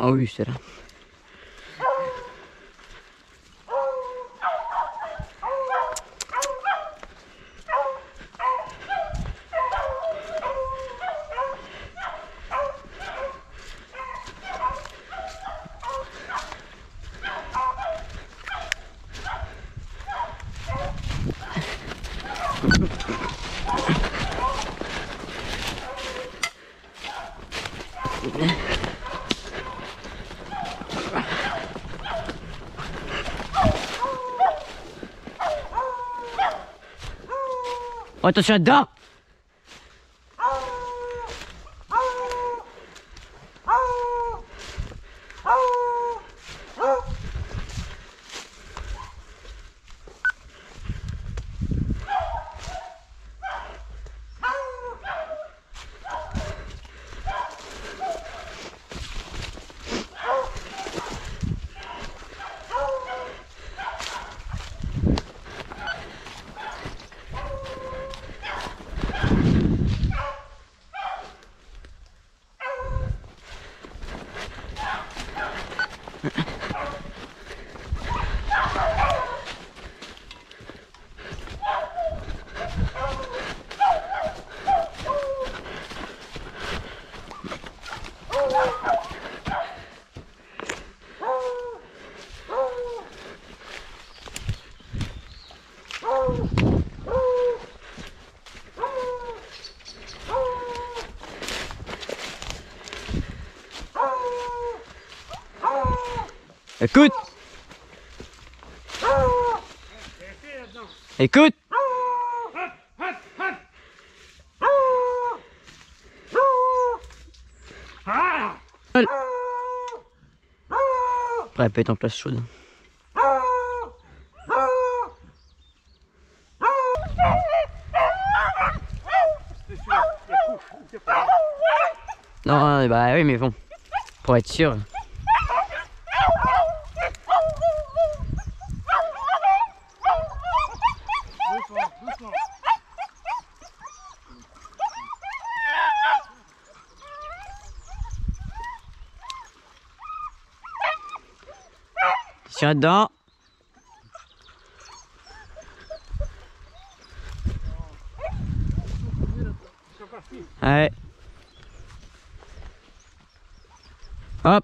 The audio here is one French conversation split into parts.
Ah oui, c'est là. Oh, attention là-dedans! Écoute! Écoute! Après, elle peut être en place chaude. Non, bah oui, mais bon, pour être sûr. Tiens dedans. Ouais. Hop.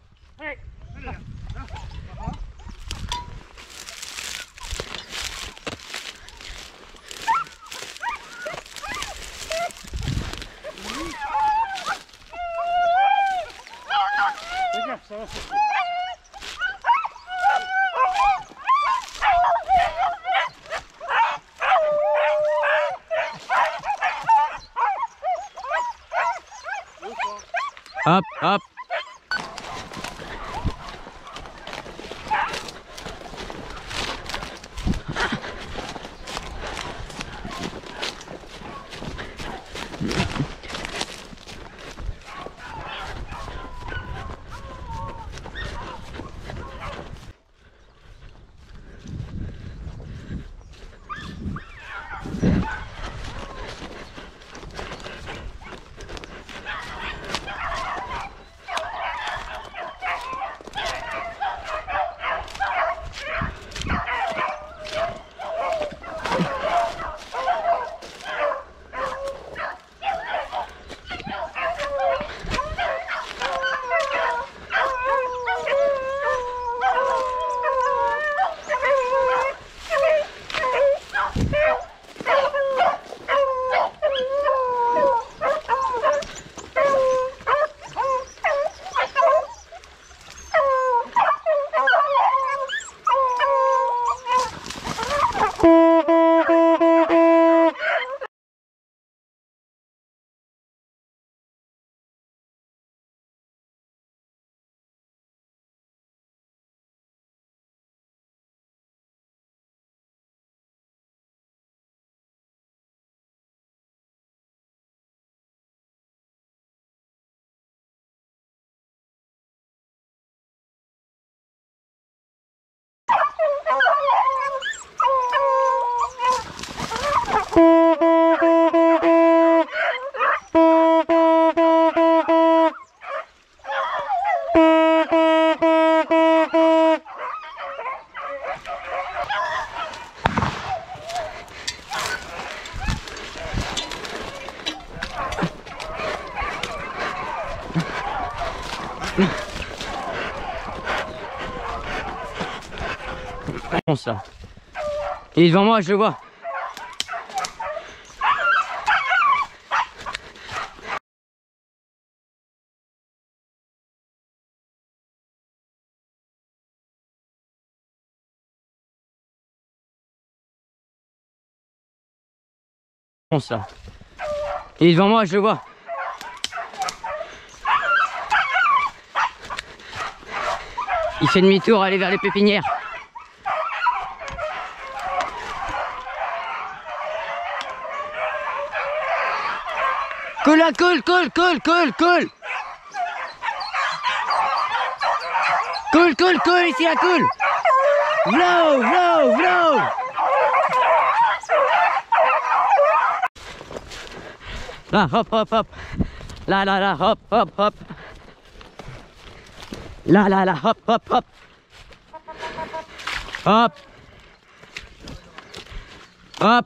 Hop, hop. Bon, ça. Il est devant moi, je le vois. Bon, ça. Il est devant moi, je le vois. Il fait demi-tour, aller vers les pépinières. Cool là, cool, cool, cool, cool, cool. Cool, cool, cool, ici là, cool. Vlo, vlo, vlo. Là, hop, hop, hop. Là, là, là, hop, hop, hop. Là, là, là, hop, hop, hop. Hop. Hop.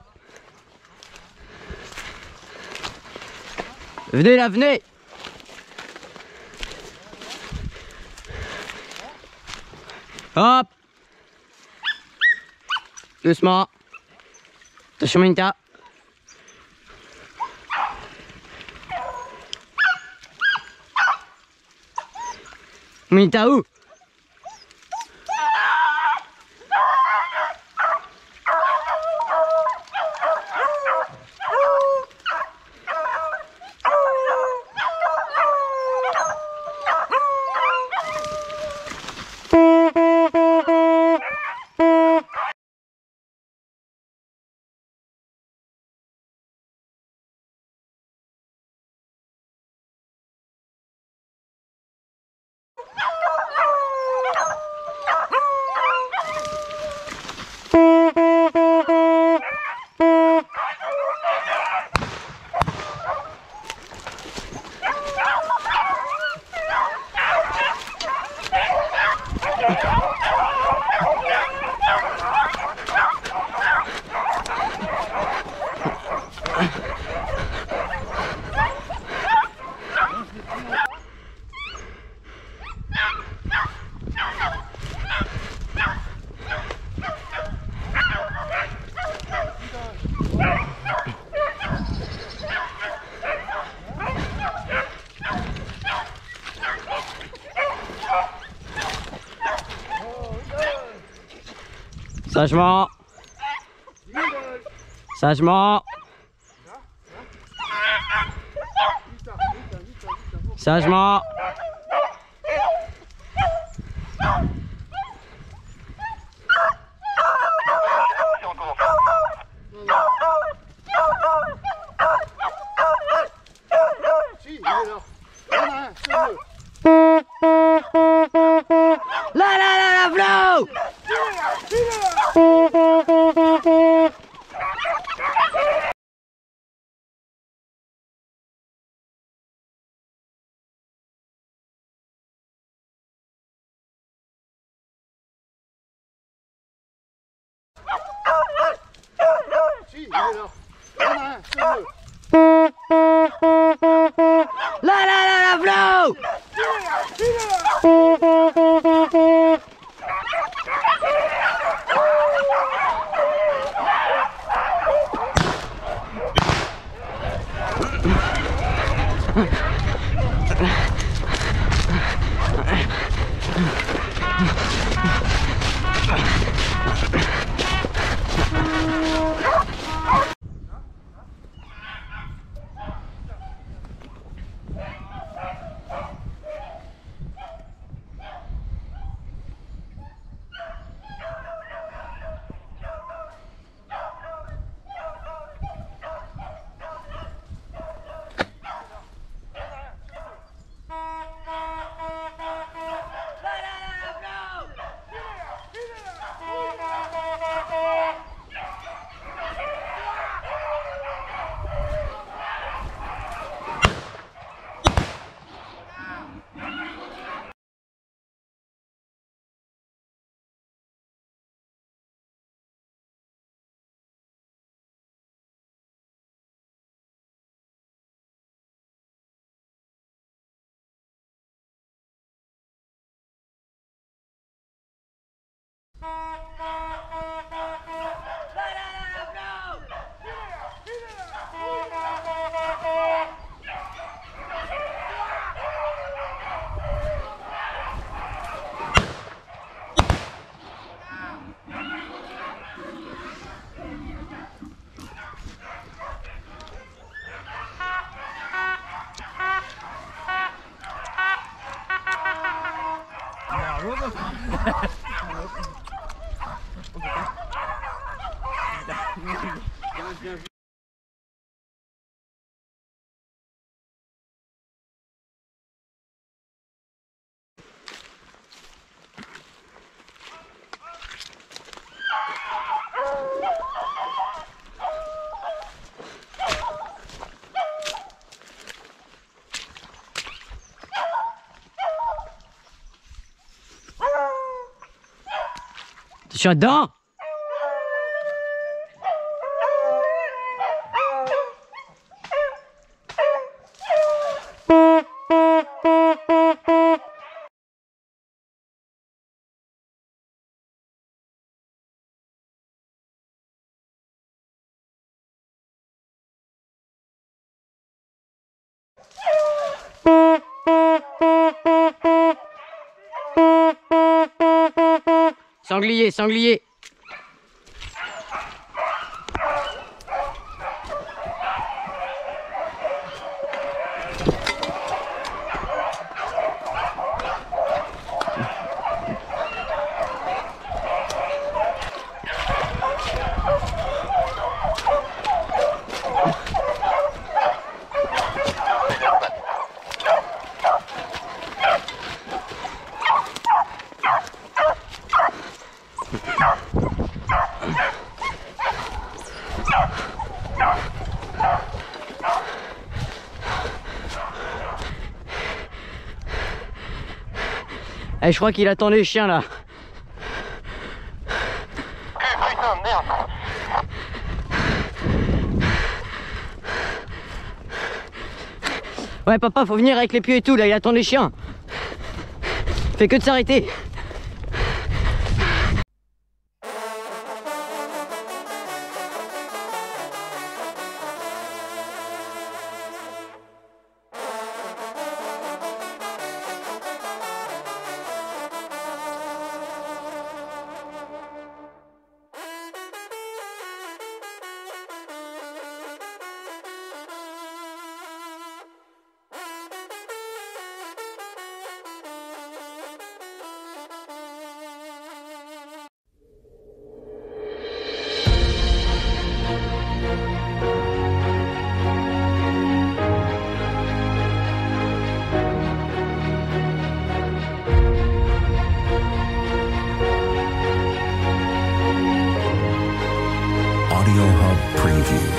Venez là, venez. Hop. Doucement. Attention, Minta. Minta où? Sagement. Sagement. Sagement. Là, là, là, là, flow. Là, là, là, là, flow. Attention dedans. Sanglier, sanglier. Eh, je crois qu'il attend les chiens là. Putain de merde. Ouais papa, faut venir avec les pieds et tout là, il attend les chiens. Fait que de s'arrêter. Audio Hub Preview.